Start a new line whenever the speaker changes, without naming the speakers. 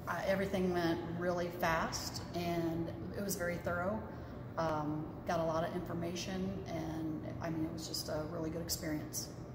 Everything went really fast and it was very thorough. Got a lot of information, and I mean, it was just a really good experience.